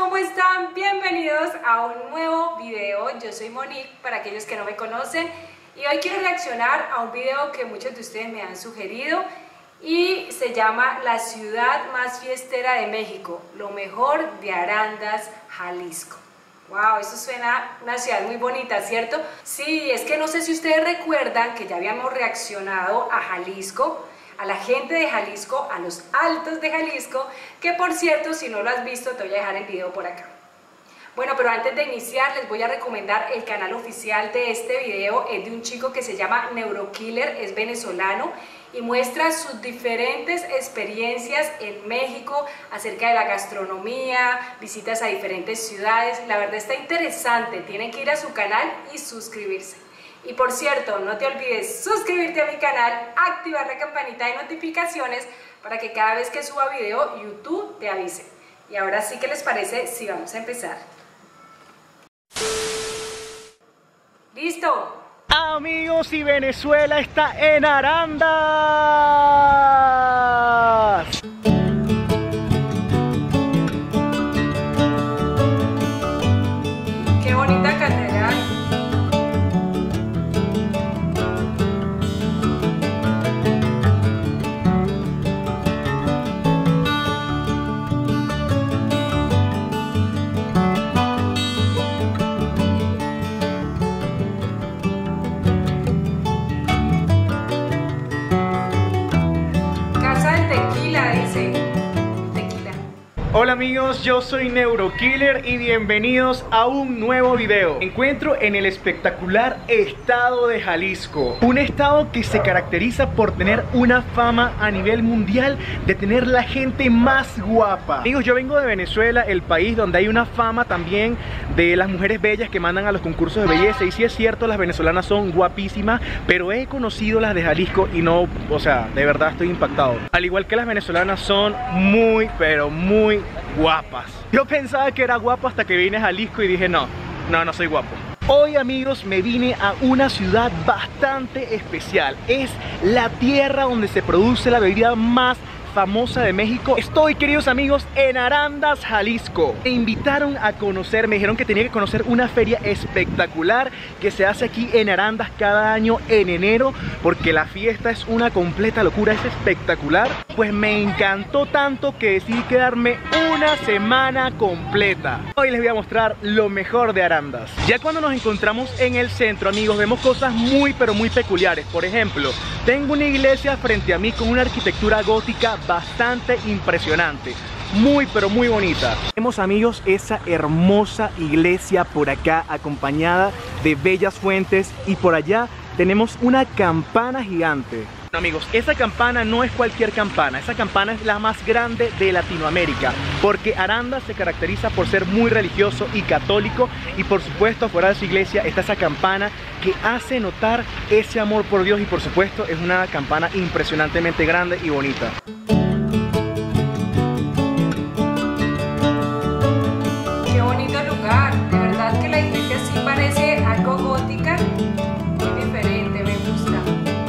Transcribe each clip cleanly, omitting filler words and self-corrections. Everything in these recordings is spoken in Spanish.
¿cómo están? Bienvenidos a un nuevo video. Yo soy Monique, para aquellos que no me conocen, y hoy quiero reaccionar a un video que muchos de ustedes me han sugerido y se llama La ciudad más fiestera de México, lo mejor de Arandas, Jalisco. Wow, eso suena una ciudad muy bonita, ¿cierto? Sí, es que no sé si ustedes recuerdan que ya habíamos reaccionado a Jalisco, a la gente de Jalisco, a los Altos de Jalisco, que por cierto, si no lo has visto, te voy a dejar el video por acá. Bueno, pero antes de iniciar les voy a recomendar el canal oficial de este video. Es de un chico que se llama Neurokiller, es venezolano y muestra sus diferentes experiencias en México acerca de la gastronomía, visitas a diferentes ciudades. La verdad está interesante, tienen que ir a su canal y suscribirse. Y por cierto, no te olvides suscribirte a mi canal, activar la campanita de notificaciones para que cada vez que suba video, YouTube te avise. Y ahora sí, ¿qué les parece si vamos a empezar? ¡Listo! Amigos, y Venezuela está en Arandas. ¡Qué bonita catedral! Hola amigos, yo soy Neurokiller y bienvenidos a un nuevo video. Me encuentro en el espectacular estado de Jalisco, un estado que se caracteriza por tener una fama a nivel mundial de tener la gente más guapa. Amigos, yo vengo de Venezuela, el país donde hay una fama también de las mujeres bellas que mandan a los concursos de belleza, y sí es cierto, las venezolanas son guapísimas, pero he conocido las de Jalisco y no, o sea, de verdad estoy impactado. Al igual que las venezolanas son muy, pero muy guapas. Yo pensaba que era guapo hasta que vine a Jalisco y dije no soy guapo. Hoy amigos me vine a una ciudad bastante especial. Es la tierra donde se produce la bebida más famosa de México. Estoy, queridos amigos, en Arandas, Jalisco. Me invitaron a conocer, me dijeron que tenía que conocer una feria espectacular que se hace aquí en Arandas cada año en enero, porque la fiesta es una completa locura, es espectacular. Pues me encantó tanto que decidí quedarme una semana completa. Hoy les voy a mostrar lo mejor de Arandas. Ya cuando nos encontramos en el centro, amigos, vemos cosas muy pero muy peculiares. Por ejemplo, tengo una iglesia frente a mí con una arquitectura gótica bastante impresionante, muy pero muy bonita. Tenemos, amigos, esa hermosa iglesia por acá acompañada de bellas fuentes, y por allá tenemos una campana gigante. Amigos, esa campana no es cualquier campana, esa campana es la más grande de Latinoamérica, porque Arandas se caracteriza por ser muy religioso y católico, y por supuesto afuera de su iglesia está esa campana que hace notar ese amor por Dios, y por supuesto es una campana impresionantemente grande y bonita. Qué bonito lugar, de verdad que la iglesia sí parece algo gótica, muy diferente, me gusta.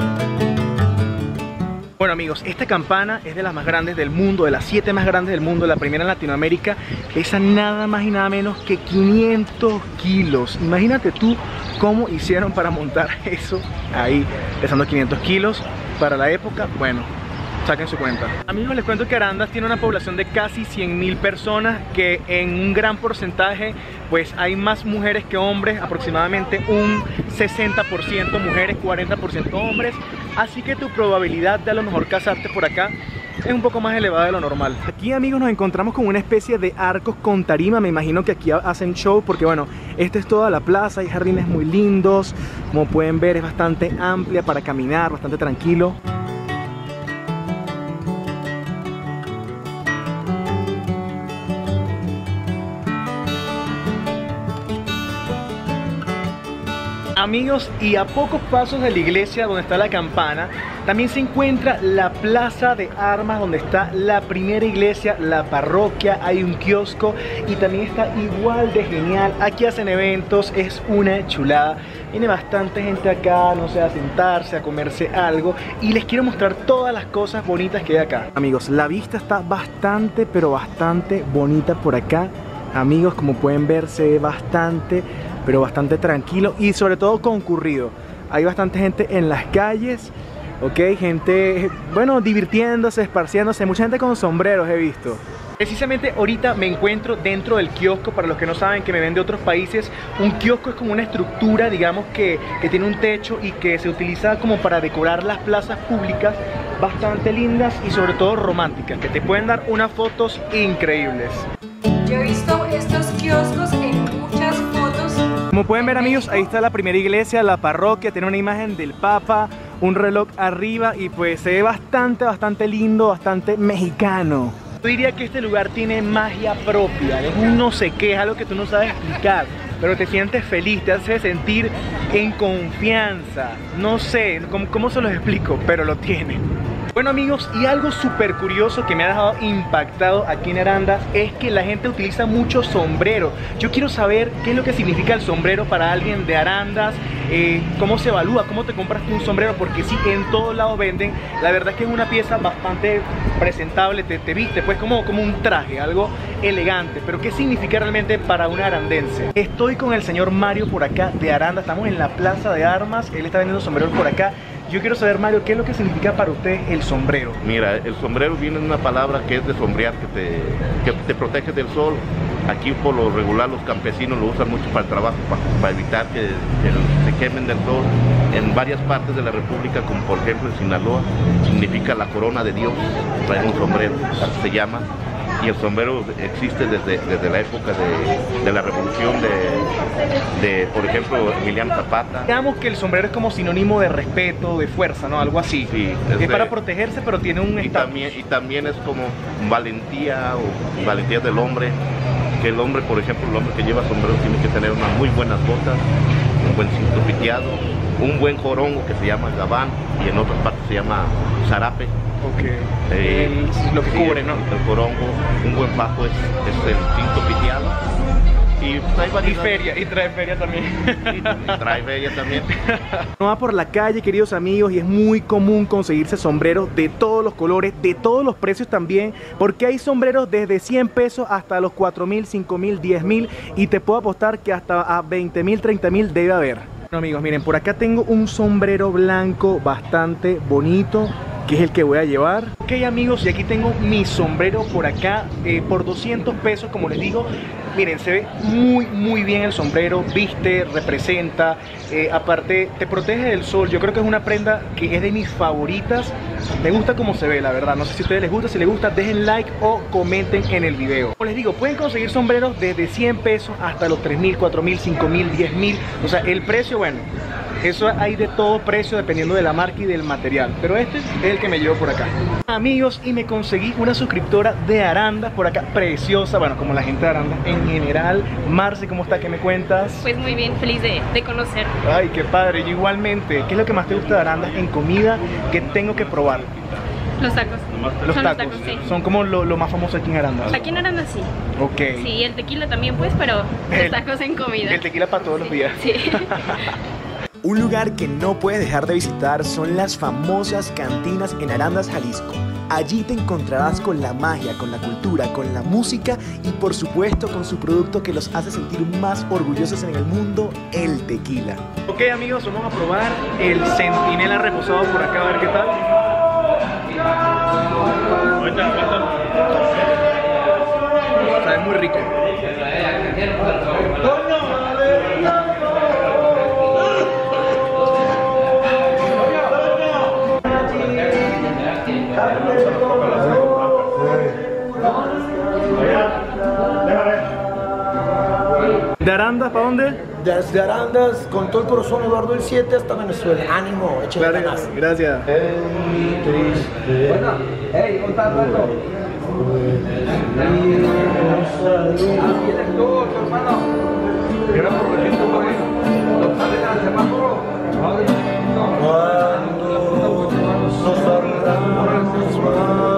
Bueno amigos, esta campana es de las más grandes del mundo, de las 7 más grandes del mundo, la primera en Latinoamérica. Pesa nada más y nada menos que 500 kilos. Imagínate tú cómo hicieron para montar eso ahí, pesando 500 kilos para la época. Bueno, saquen su cuenta. Amigos, les cuento que Arandas tiene una población de casi 100.000 personas, que en un gran porcentaje pues hay más mujeres que hombres, aproximadamente un 60% mujeres, 40% hombres, así que tu probabilidad de a lo mejor casarte por acá es un poco más elevada de lo normal. Aquí, amigos, nos encontramos con una especie de arcos con tarima. Me imagino que aquí hacen show, porque bueno, esta es toda la plaza, hay jardines muy lindos, como pueden ver es bastante amplia para caminar, bastante tranquilo. Amigos, y a pocos pasos de la iglesia donde está la campana, también se encuentra la plaza de armas, donde está la primera iglesia, la parroquia, hay un kiosco y también está igual de genial. Aquí hacen eventos, es una chulada. Viene bastante gente acá, no sé, a sentarse, a comerse algo, y les quiero mostrar todas las cosas bonitas que hay acá. Amigos, la vista está bastante, pero bastante bonita por acá. amigos, como pueden ver, se ve bastante, pero bastante tranquilo y sobre todo concurrido. Hay bastante gente en las calles, ok, gente, bueno, divirtiéndose, esparciéndose, mucha gente con sombreros he visto. Precisamente ahorita me encuentro dentro del kiosco. Para los que no saben, que me ven de otros países, un kiosco es como una estructura, digamos, que tiene un techo y que se utiliza como para decorar las plazas públicas, bastante lindas y sobre todo románticas, que te pueden dar unas fotos increíbles. Yo he visto estos kioscos en muchas fotos. Como pueden ver, amigos, ahí está la primera iglesia, la parroquia, tiene una imagen del Papa, un reloj arriba y pues se ve bastante lindo, bastante mexicano. Yo diría que este lugar tiene magia propia, es un no sé qué, es algo que tú no sabes explicar, pero te sientes feliz, te hace sentir en confianza. No sé cómo se los explico, pero lo tiene. Bueno, amigos, y algo súper curioso que me ha dejado impactado aquí en Arandas es que la gente utiliza mucho sombrero. Yo quiero saber qué es lo que significa el sombrero para alguien de Arandas, cómo se evalúa, cómo te compras un sombrero, porque sí, en todos lados venden. La verdad es que es una pieza bastante presentable, te viste pues como un traje, algo elegante. Pero ¿qué significa realmente para un arandense? Estoy con el señor Mario por acá de Arandas, estamos en la Plaza de Armas, él está vendiendo sombreros por acá. Yo quiero saber, Mario, ¿qué es lo que significa para usted el sombrero? Mira, el sombrero viene de una palabra que es de sombrear, que te protege del sol. Aquí por lo regular los campesinos lo usan mucho para el trabajo, para evitar que se quemen del sol. En varias partes de la República, como por ejemplo en Sinaloa, significa la corona de Dios, traer un sombrero, así se llama. Y el sombrero existe desde la época de la revolución de, por ejemplo, Emiliano Zapata. Digamos que el sombrero es como sinónimo de respeto, de fuerza, ¿no? Algo así. Sí, es para protegerse, pero tiene un estatus. Y también es como valentía o valentía del hombre. Que el hombre, por ejemplo, el hombre que lleva sombrero tiene que tener unas muy buenas botas, un buen cinto piteado, un buen jorongo que se llama gabán y en otras partes se llama zarape. Okay. Lo que cubre, ¿no? El corongo, un buen fajo es el cinto piteado. Y trae feria también. Y trae feria también. Uno va por la calle, queridos amigos, y es muy común conseguirse sombreros de todos los colores, de todos los precios también, porque hay sombreros desde 100 pesos hasta los 4.000, 5.000, 10.000 y te puedo apostar que hasta a 20.000, 30.000 debe haber. Bueno, amigos, miren, por acá tengo un sombrero blanco bastante bonito, que es el que voy a llevar. Ok, amigos, y aquí tengo mi sombrero por acá por 200 pesos, como les digo. Miren, se ve muy bien el sombrero, viste, representa, aparte te protege del sol. Yo creo que es una prenda que es de mis favoritas. Me gusta cómo se ve, la verdad. No sé si a ustedes les gusta, si les gusta dejen like o comenten en el video. Como les digo, pueden conseguir sombreros desde 100 pesos hasta los 3.000, 4.000, 5.000, 10.000. O sea, el precio, bueno, eso hay de todo precio dependiendo de la marca y del material, pero este es el que me llevo por acá. Amigos, y me conseguí una suscriptora de Arandas por acá, preciosa, bueno, como la gente de Arandas en general. Marce, ¿cómo está? ¿Qué me cuentas? Pues muy bien, feliz de conocer. Ay, qué padre, yo igualmente. ¿Qué es lo que más te gusta de Arandas en comida que tengo que probar? Los tacos. Los tacos, sí. Son como lo más famoso aquí en Arandas. Aquí en Arandas sí. Ok. Sí, el tequila también pues, pero los tacos en comida. El tequila para todos los días. Sí. Un lugar que no puedes dejar de visitar son las famosas cantinas en Arandas, Jalisco. Allí te encontrarás con la magia, con la cultura, con la música y por supuesto con su producto que los hace sentir más orgullosos en el mundo, el tequila. Ok, amigos, vamos a probar el Centinela reposado por acá, a ver qué tal. Sabe muy rico. ¿De Arandas para dónde? Desde Arandas, con todo el corazón, Eduardo el 7 hasta Venezuela. Ánimo, échale ganas. Gracias. Bueno, hey, ¿cómo estás, Alberto? ¿Tienes tú, hermano? Mira por aquí, tú, güey. ¿No salen al semáforo? Cuando nos hablamos más.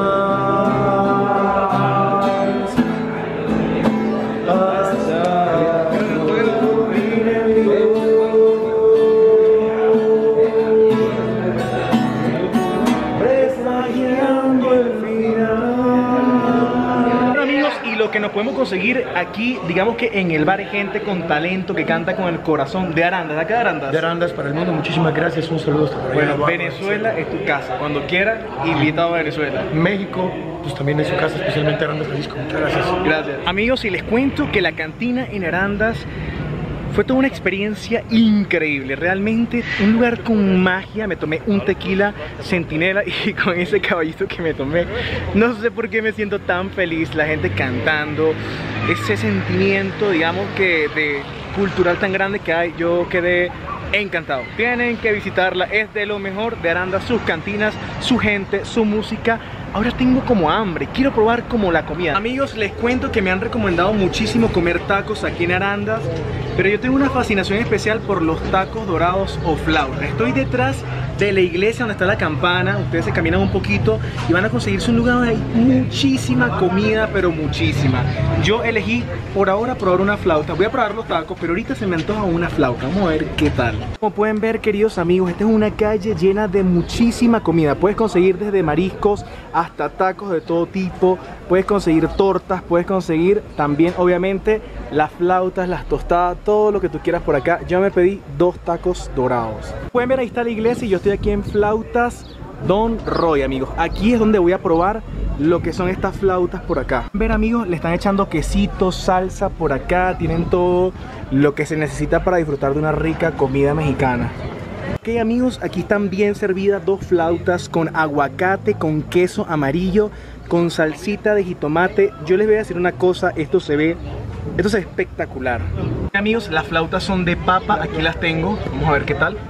podemos conseguir aquí, digamos que en el bar hay gente con talento que canta con el corazón. De Arandas, ¿de acá de Arandas? De Arandas para el mundo, muchísimas gracias, un saludo hasta por allá. Bueno, Venezuela es tu casa, cuando quieras, invitado a Venezuela. México, pues también es su casa, especialmente Arandas, Jalisco. Muchas gracias. Gracias. Amigos, y les cuento que la cantina en Arandas fue toda una experiencia increíble, realmente un lugar con magia. Me tomé un tequila Centinela y con ese caballito que me tomé, no sé por qué me siento tan feliz, la gente cantando, ese sentimiento, digamos que de cultural tan grande que hay, yo quedé encantado. Tienen que visitarla, es de lo mejor de Arandas, sus cantinas, su gente, su música. Ahora tengo como hambre, quiero probar como la comida. Amigos, les cuento que me han recomendado muchísimo comer tacos aquí en Arandas, pero yo tengo una fascinación especial por los tacos dorados o flauta. Estoy detrás de la iglesia donde está la campana, ustedes se caminan un poquito y van a conseguirse un lugar donde hay muchísima comida, pero muchísima. Yo elegí por ahora probar una flauta, voy a probar los tacos, pero ahorita se me antoja una flauta, vamos a ver qué tal. Como pueden ver, queridos amigos, esta es una calle llena de muchísima comida. Puedes conseguir desde mariscos hasta tacos de todo tipo, puedes conseguir tortas, puedes conseguir también obviamente las flautas, las tostadas, todo lo que tú quieras por acá. Yo me pedí 2 tacos dorados. Pueden ver, ahí está la iglesia y yo estoy aquí en Flautas Don Roy, amigos. Aquí es donde voy a probar lo que son estas flautas por acá. Ver, amigos, le están echando quesito, salsa por acá, tienen todo lo que se necesita para disfrutar de una rica comida mexicana. Ok, amigos, aquí están bien servidas 2 flautas con aguacate, con queso amarillo, con salsita de jitomate. Yo les voy a decir una cosa, esto se ve espectacular. Amigos, las flautas son de papa, aquí las tengo, vamos a ver qué tal.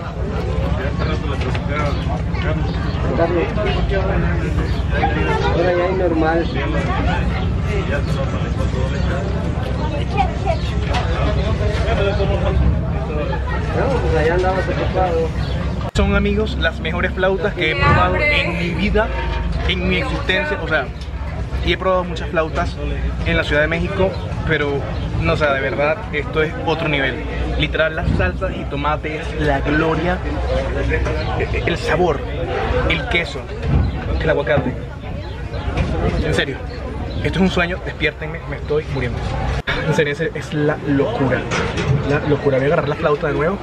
Ahora ya hay normal. Pues allá andaba ocupado. Son, amigos, las mejores flautas que he probado en mi vida, en mi existencia. O sea, y he probado muchas flautas en la Ciudad de México, pero no, o sea, de verdad, esto es otro nivel. Literal, la salsa y tomate es la gloria, el sabor, el queso, el aguacate. En serio, esto es un sueño, despiértenme, me estoy muriendo. En serio, es la locura. La locura. Voy a agarrar la flauta de nuevo.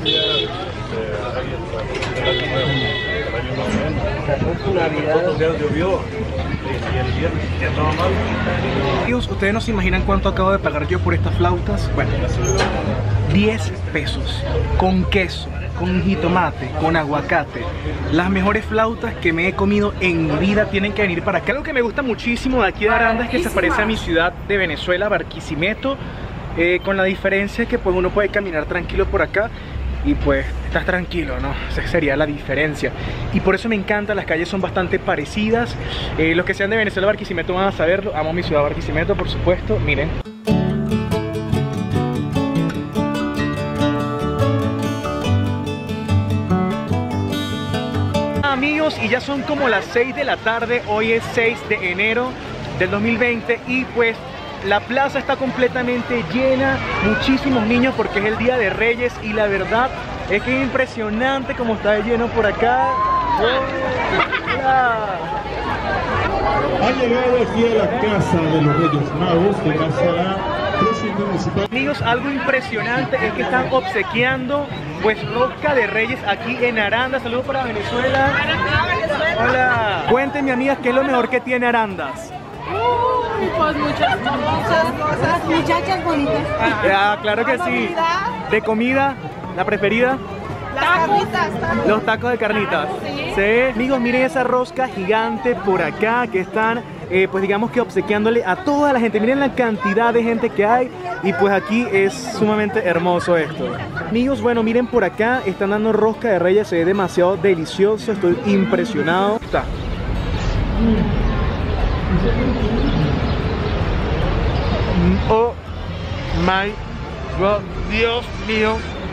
Amigos, ustedes no se imaginan cuánto acabo de pagar yo por estas flautas. Bueno, 10 pesos con queso, con jitomate, con aguacate. Las mejores flautas que me he comido en mi vida. Tienen que venir para acá. Algo que me gusta muchísimo de aquí de Arandas es que se parece a mi ciudad de Venezuela, Barquisimeto, con la diferencia que pues uno puede caminar tranquilo por acá y pues estás tranquilo, ¿no? Esa sería la diferencia. Y por eso me encanta, las calles son bastante parecidas. Los que sean de Venezuela, Barquisimeto van a saberlo. Amo mi ciudad, Barquisimeto, por supuesto. Miren. Amigos, y ya son como las 6 de la tarde. Hoy es 6 de enero del 2020 y pues la plaza está completamente llena, muchísimos niños porque es el Día de Reyes y la verdad es que es impresionante como está lleno por acá. ¡Hola! Ha llegado aquí a la Casa de los Reyes Magos, gracias a la Presidencia Municipal. Amigos, algo impresionante es que están obsequiando pues rosca de Reyes aquí en Arandas. Saludos para Venezuela. Hola. Cuéntenme, amigas, ¿qué es lo mejor que tiene Arandas? Pues muchas cosas, muchachas bonitas. Ah, claro que sí. ¿De comida? ¿La preferida? Las carnitas. Los tacos de carnitas. Sí. Amigos, miren esa rosca gigante por acá que están, pues digamos que obsequiándole a toda la gente. Miren la cantidad de gente que hay y pues aquí es sumamente hermoso esto. Amigos, bueno, miren por acá, están dando rosca de Reyes, se ve demasiado delicioso, estoy impresionado. Está. Oh my God, Dios mío,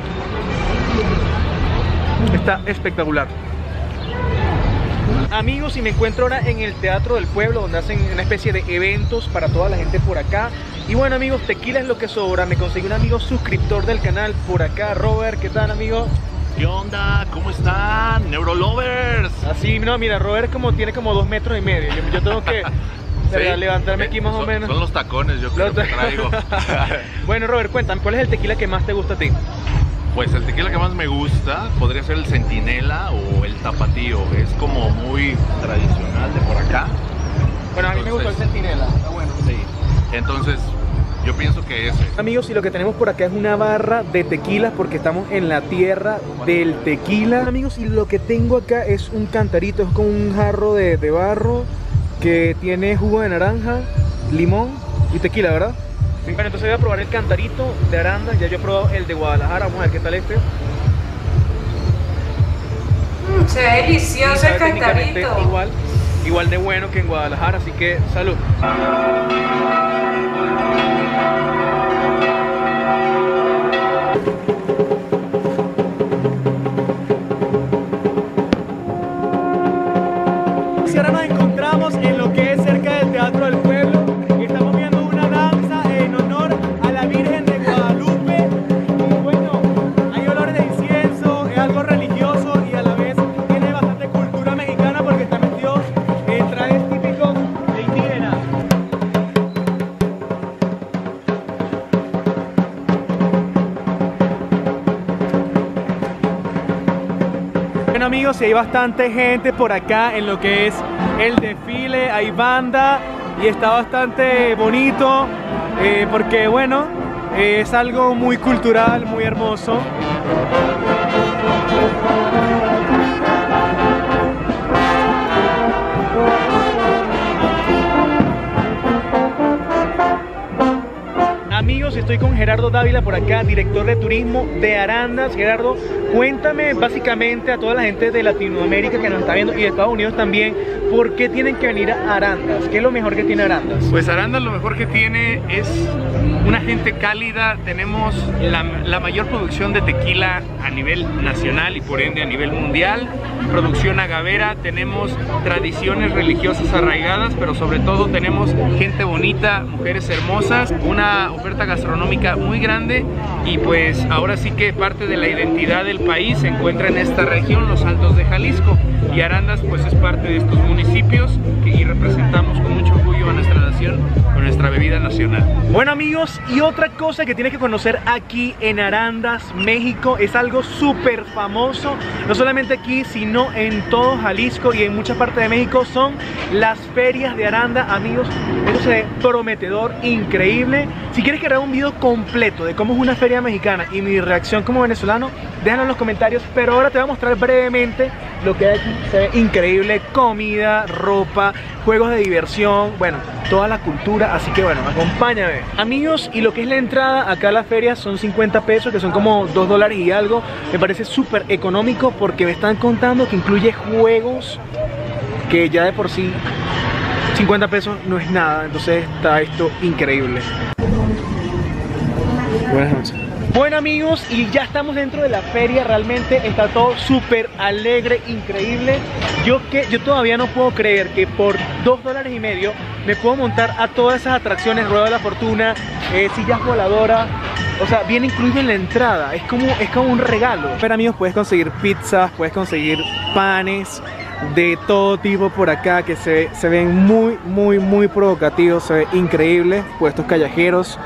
está espectacular. Amigos, y me encuentro ahora en el Teatro del Pueblo, donde hacen una especie de eventos para toda la gente por acá. Y bueno, amigos, tequila es lo que sobra. Me conseguí un amigo suscriptor del canal por acá, Robert. ¿Qué tal, amigo? ¿Qué onda? ¿Cómo están? Neurolovers. Así, no, mira, Robert tiene como 2,5 metros. Yo tengo que Para levantarme aquí más o menos. Son los tacones, yo creo que traigo. Bueno, Robert, cuéntame, ¿cuál es el tequila que más te gusta a ti? Pues el tequila que más me gusta podría ser el Centinela o el Tapatío. Es como muy tradicional de por acá. Bueno, a mí me gustó el Centinela, está bueno. Sí, entonces yo pienso que ese. Amigos, y lo que tenemos por acá es una barra de tequilas porque estamos en la tierra del tequila. Amigos, y lo que tengo acá es un cantarito, es como un jarro de barro que tiene jugo de naranja, limón y tequila, ¿verdad? Sí. Bueno, entonces voy a probar el cantarito de Arandas. Ya yo he probado el de Guadalajara, vamos a ver qué tal este. Se ve delicioso el cantarito. Igual de bueno que en Guadalajara, así que salud. Y ahora nos encontramos en lo que es cerca del Teatro del Pueblo y estamos viendo una danza en honor a la Virgen de Guadalupe. Y bueno, hay olores de incienso, es algo religioso y a la vez tiene bastante cultura mexicana porque está metido en trajes típicos de indígenas. Bueno amigos, y hay bastante gente por acá en lo que es el desfile, hay banda y está bastante bonito porque bueno, es algo muy cultural, muy hermoso. Amigos, estoy con Gerardo Dávila por acá, director de turismo de Arandas. Gerardo, cuéntame básicamente a toda la gente de Latinoamérica que nos está viendo y de Estados Unidos también, ¿por qué tienen que venir a Arandas? ¿Qué es lo mejor que tiene Arandas? Pues Arandas lo mejor que tiene es una gente cálida, tenemos la mayor producción de tequila a nivel nacional y por ende a nivel mundial, producción agavera, tenemos tradiciones religiosas arraigadas, pero sobre todo tenemos gente bonita, mujeres hermosas, una oferta gastronómica muy grande y pues ahora sí que parte de la identidad del país se encuentra en esta región, los Altos de Jalisco, y Arandas pues es parte de estos municipios y representamos con mucho orgullo a nuestra nación con nuestra bebida nacional. Bueno amigos, y otra cosa que tienes que conocer aquí en Arandas, México, es algo súper famoso, no solamente aquí sino en todo Jalisco y en muchas partes de México, son las ferias de Arandas. Amigos, eso se ve prometedor, increíble. Si quieres que haga un video completo de cómo es una feria mexicana y mi reacción como venezolano, déjalo en los comentarios, pero ahora te voy a mostrar brevemente lo que hay aquí. Se ve increíble, comida, ropa, juegos de diversión, bueno, toda la cultura, así que bueno, acompáñame. Amigos, y lo que es la entrada acá a la feria son 50 pesos, que son como $2 y algo. Me parece súper económico porque me están contando que incluye juegos que ya de por sí 50 pesos no es nada, entonces está esto increíble. Buenas noches. Bueno amigos, y ya estamos dentro de la feria, realmente está todo súper alegre, increíble. Yo todavía no puedo creer que por $2.50 me puedo montar a todas esas atracciones, Rueda de la Fortuna, sillas voladoras, o sea, viene incluido en la entrada, es como un regalo. Pero amigos, puedes conseguir pizzas, puedes conseguir panes de todo tipo por acá que se ven muy provocativos, se ve increíble, puestos callejeros.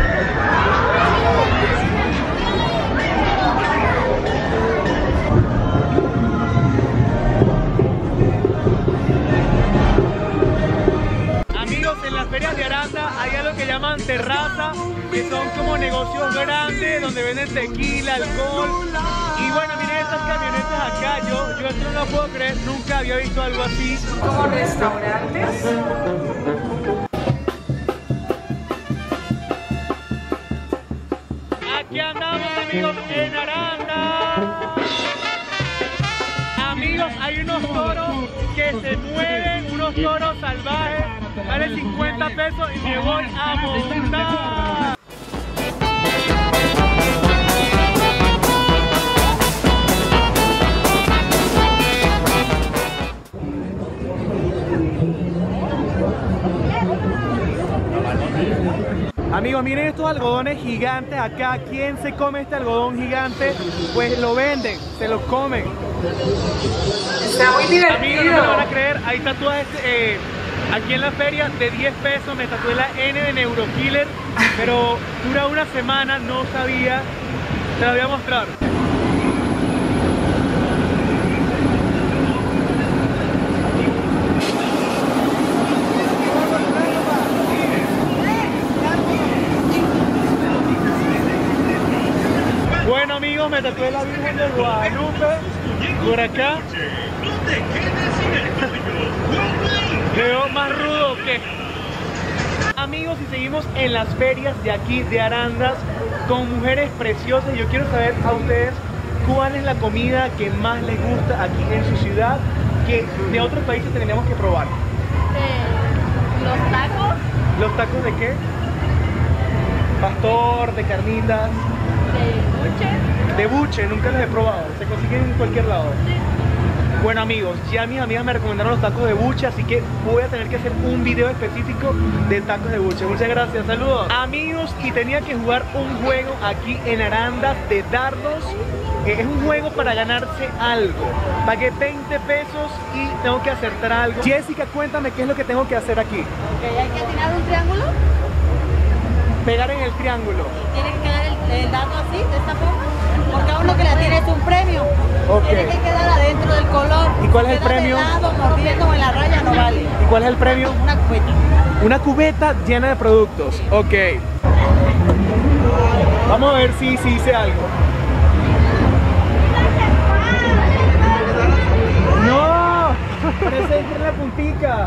Hay algo que llaman terraza, que son como negocios grandes donde venden tequila, alcohol. Y bueno, miren estas camionetas acá, yo esto no lo puedo creer, nunca había visto algo así. Como restaurantes. Aquí andamos amigos en Arandas. Amigos, hay unos toros que se mueven, unos toros salvajes. Vale 50 pesos y me voy a montar. Amigos, miren estos algodones gigantes acá. ¿Quién se come este algodón gigante? Pues lo venden, se lo comen. Está muy divertido. Amigos, no me van a creer, ahí está toda Aquí en la feria de 10 pesos me tatué la N de Neurokiller, pero dura una semana, no sabía. Te la voy a mostrar. Bueno amigos, me tatué la Virgen de Guadalupe por acá. Veo más rudo que... Amigos, y seguimos en las ferias de aquí de Arandas con mujeres preciosas. Yo quiero saber a ustedes cuál es la comida que más les gusta aquí en su ciudad, que de otros países tenemos que probar. Los tacos. ¿Los tacos de qué? Pastor, de carnitas. De buche, nunca los he probado, se consiguen en cualquier lado. Sí. Bueno amigos, ya mis amigas me recomendaron los tacos de buche, así que voy a tener que hacer un video específico de tacos de buche. Muchas gracias, saludos. Amigos, y tenía que jugar un juego aquí en Arandas de dardos. Es un juego para ganarse algo. Pagué 20 pesos y tengo que acertar algo. Jessica, cuéntame qué es lo que tengo que hacer aquí. Ok, hay que atinar un triángulo. Pegar en el triángulo. Tiene que quedar el dado así, de esta forma. Por cada uno que la tiene es un premio. Okay. Tiene que quedar adentro del color. ¿Y cuál es el premio? De lado, mordiendo en la raya no vale. ¿Y cuál es el premio? Una cubeta. Una cubeta llena de productos. Ok. Vamos a ver si hice algo. ¡No! Parece que la puntica.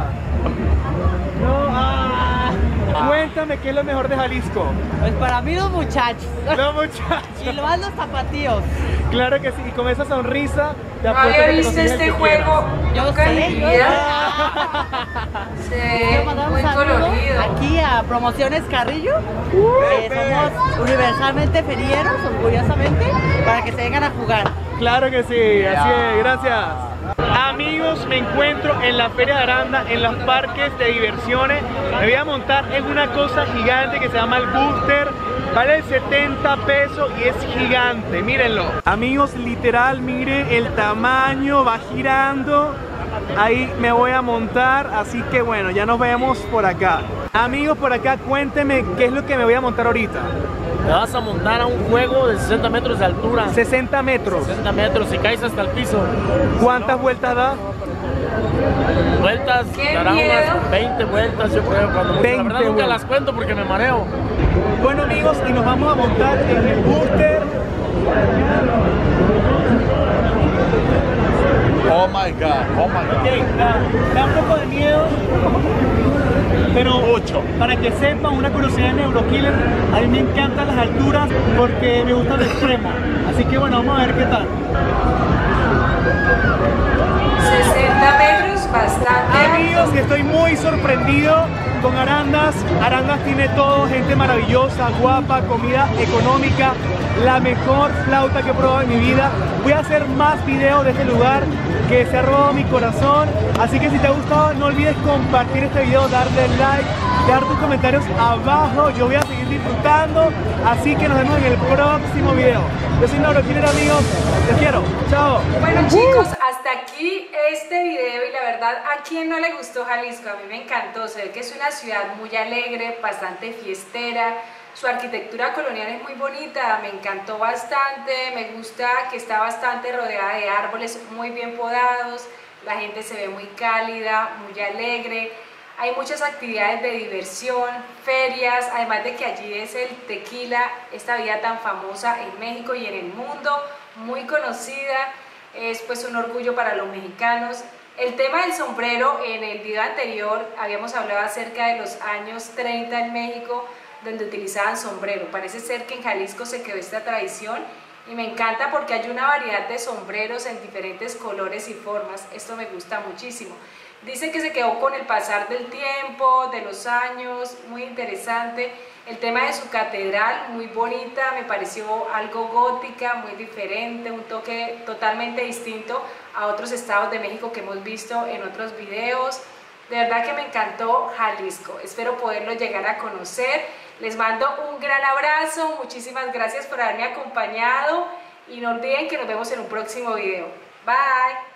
No, Cuéntame qué es lo mejor de Jalisco. Pues para mí los muchachos. Los muchachos. Y lo más los zapatillos. Claro que sí, y con esa sonrisa te no había visto este juego. Yo sé, muy colorido. Aquí a Promociones Carrillo. Somos universalmente ferieros, orgullosamente, para que se vengan a jugar. Claro que sí, así es, gracias. Amigos, me encuentro en la Feria de Aranda, en los parques de diversiones. Me voy a montar en una cosa gigante que se llama el Booster. Vale 70 pesos y es gigante, mírenlo. Amigos, literal, miren el tamaño, va girando. Ahí me voy a montar, así que bueno, ya nos vemos por acá. Amigos, por acá, cuéntenme qué es lo que me voy a montar ahorita. Te vas a montar a un juego de 60 metros de altura. 60 metros. 60 metros y caes hasta el piso. ¿Cuántas vueltas da? Vueltas, dará unas 20 vueltas yo creo. Cuando 20 la verdad nunca las cuento porque me mareo. Bueno amigos, y nos vamos a montar en el Booster. Oh my God, oh my God. Okay, da un poco de miedo, pero para que sepan, una curiosidad de Neurokiller, a mí me encantan las alturas porque me gusta el extremo. Así que bueno, vamos a ver qué tal. 60 metros, bastante. Amigos, estoy muy sorprendido con Arandas. Arandas tiene todo, gente maravillosa, guapa, comida económica, la mejor flauta que he probado en mi vida. Voy a hacer más videos de este lugar que se ha robado mi corazón. Así que si te ha gustado, no olvides compartir este video, darle like, dejar tus comentarios abajo. Yo voy a seguir disfrutando, así que nos vemos en el próximo video. Yo soy Neurokiller, amigos, les quiero, chao. Bueno chicos, hasta aquí este video y la verdad, ¿a quién no le gustó Jalisco? A mí me encantó, se ve que es una ciudad muy alegre, bastante fiestera. Su arquitectura colonial es muy bonita, me encantó bastante, me gusta que está bastante rodeada de árboles muy bien podados, la gente se ve muy cálida, muy alegre, hay muchas actividades de diversión, ferias, además de que allí es el tequila, esta bebida tan famosa en México y en el mundo, muy conocida, es pues un orgullo para los mexicanos. El tema del sombrero, en el video anterior habíamos hablado acerca de los años 30 en México, donde utilizaban sombrero. Parece ser que en Jalisco se quedó esta tradición y me encanta porque hay una variedad de sombreros en diferentes colores y formas. Esto me gusta muchísimo. Dice que se quedó con el pasar del tiempo, de los años, muy interesante. El tema de su catedral, muy bonita, me pareció algo gótica, muy diferente, un toque totalmente distinto a otros estados de México que hemos visto en otros videos. De verdad que me encantó Jalisco, espero poderlo llegar a conocer. Les mando un gran abrazo, muchísimas gracias por haberme acompañado y no olviden que nos vemos en un próximo video. Bye.